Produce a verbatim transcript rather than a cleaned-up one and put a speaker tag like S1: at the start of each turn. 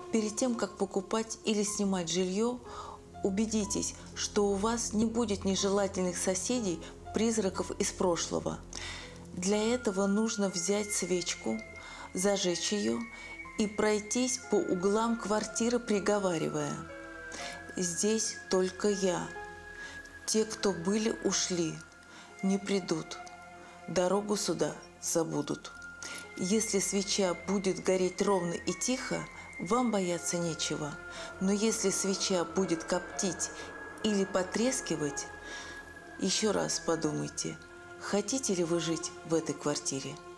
S1: Перед тем, как покупать или снимать жилье, убедитесь, что у вас не будет нежелательных соседей, призраков из прошлого. Для этого нужно взять свечку, зажечь ее и пройтись по углам квартиры, приговаривая: «Здесь только я. Те, кто были, ушли, не придут. Дорогу сюда забудут». Если свеча будет гореть ровно и тихо, вам бояться нечего. Но если свеча будет коптить или потрескивать, еще раз подумайте, хотите ли вы жить в этой квартире.